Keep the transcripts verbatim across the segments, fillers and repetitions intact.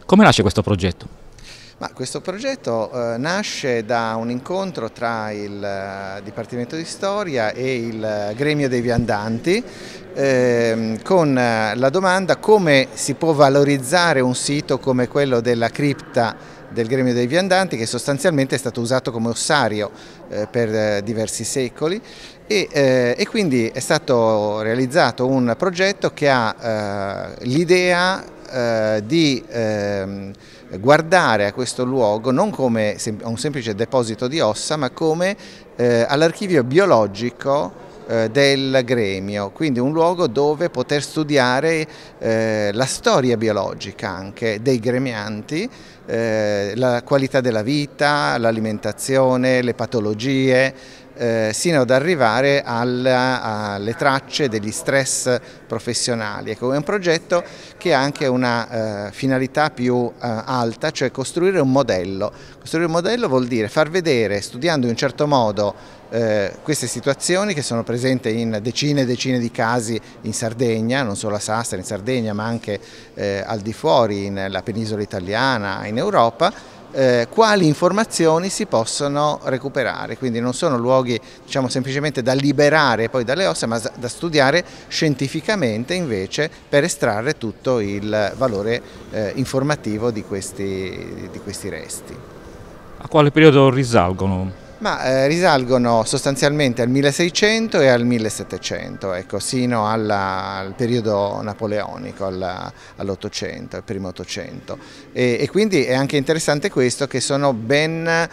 Come nasce questo progetto? Ma questo progetto eh, nasce da un incontro tra il eh, Dipartimento di Storia e il Gremio dei Viandanti eh, con eh, la domanda: come si può valorizzare un sito come quello della cripta del Gremio dei Viandanti, che sostanzialmente è stato usato come ossario eh, per eh, diversi secoli, e, eh, e quindi è stato realizzato un progetto che ha eh, l'idea eh, di eh, guardare a questo luogo non come un semplice deposito di ossa, ma come eh, all'archivio biologico eh, del gremio, quindi un luogo dove poter studiare eh, la storia biologica anche dei gremianti, eh, la qualità della vita, l'alimentazione, le patologie, Eh, sino ad arrivare alla, alle tracce degli stress professionali. Ecco, è un progetto che ha anche una eh, finalità più eh, alta, cioè costruire un modello. Costruire un modello vuol dire far vedere, studiando in un certo modo eh, queste situazioni che sono presenti in decine e decine di casi in Sardegna, non solo a Sassari, in Sardegna, ma anche eh, al di fuori, nella penisola italiana, in Europa. Eh, quali informazioni si possono recuperare, quindi non sono luoghi, diciamo, semplicemente da liberare poi dalle ossa, ma da studiare scientificamente invece per estrarre tutto il valore eh, informativo di questi, di questi resti. A quale periodo risalgono? Ma eh, risalgono sostanzialmente al milleseicento e al millesettecento, ecco, sino alla, al periodo napoleonico, all'Ottocento, al primo Ottocento. E, e quindi è anche interessante questo, che sono ben eh,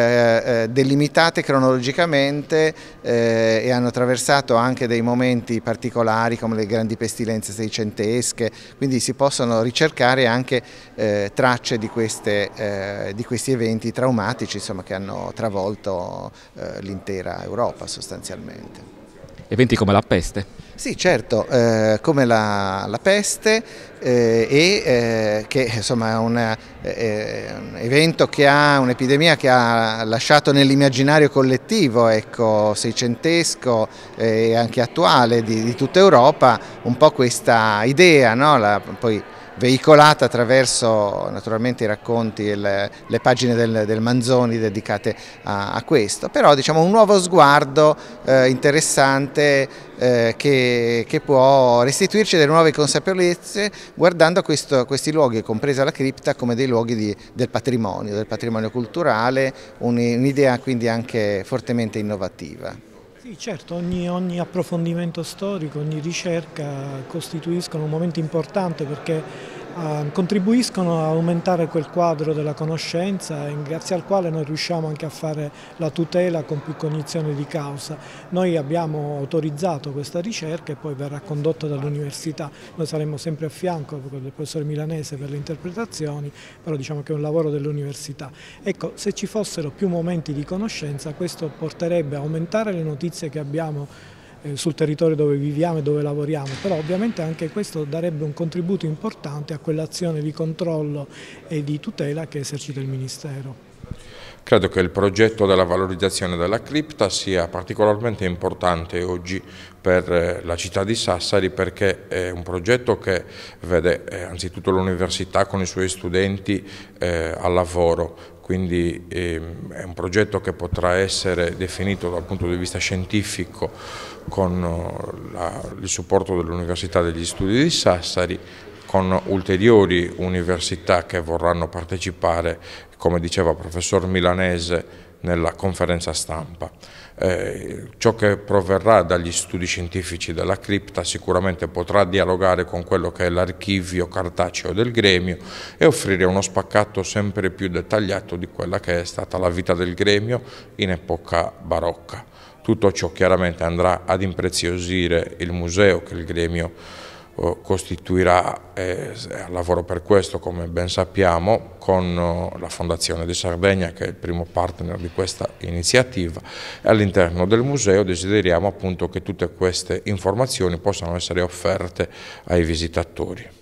eh, delimitate cronologicamente eh, e hanno attraversato anche dei momenti particolari come le grandi pestilenze seicentesche, quindi si possono ricercare anche eh, tracce di, queste, eh, di questi eventi traumatici, insomma, che hanno travolto l'intera Europa sostanzialmente. Eventi come la peste? Sì, certo, eh, come la, la peste eh, e eh, che insomma è un, eh, un evento che ha un'epidemia che ha lasciato nell'immaginario collettivo, ecco, seicentesco e anche attuale di, di tutta Europa un po' questa idea, no? La, poi veicolata attraverso naturalmente i racconti e le, le pagine del, del Manzoni dedicate a, a questo, però diciamo un nuovo sguardo eh, interessante eh, che, che può restituirci delle nuove consapevolezze guardando a questo, questi luoghi, compresa la cripta, come dei luoghi di, del patrimonio, del patrimonio culturale, un'idea quindi anche fortemente innovativa. Sì, certo, ogni, ogni approfondimento storico, ogni ricerca costituiscono un momento importante perché Uh, contribuiscono a aumentare quel quadro della conoscenza grazie al quale noi riusciamo anche a fare la tutela con più cognizione di causa. Noi abbiamo autorizzato questa ricerca e poi verrà condotta dall'università. Noi saremo sempre a fianco del professore Milanese per le interpretazioni, però diciamo che è un lavoro dell'università. Ecco, se ci fossero più momenti di conoscenza, questo porterebbe a aumentare le notizie che abbiamo sul territorio dove viviamo e dove lavoriamo, però ovviamente anche questo darebbe un contributo importante a quell'azione di controllo e di tutela che esercita il Ministero. Credo che il progetto della valorizzazione della cripta sia particolarmente importante oggi per la città di Sassari, perché è un progetto che vede eh, anzitutto l'università con i suoi studenti eh, al lavoro. Quindi eh, è un progetto che potrà essere definito dal punto di vista scientifico con la, il supporto dell'Università degli Studi di Sassari, con ulteriori università che vorranno partecipare, come diceva il professor Milanese, nella conferenza stampa. Eh, ciò che proverrà dagli studi scientifici della cripta sicuramente potrà dialogare con quello che è l'archivio cartaceo del gremio e offrire uno spaccato sempre più dettagliato di quella che è stata la vita del gremio in epoca barocca. Tutto ciò chiaramente andrà ad impreziosire il museo che il gremio costituirà e lavoro per questo, come ben sappiamo, con la Fondazione di Sardegna, che è il primo partner di questa iniziativa, e all'interno del museo desideriamo appunto che tutte queste informazioni possano essere offerte ai visitatori.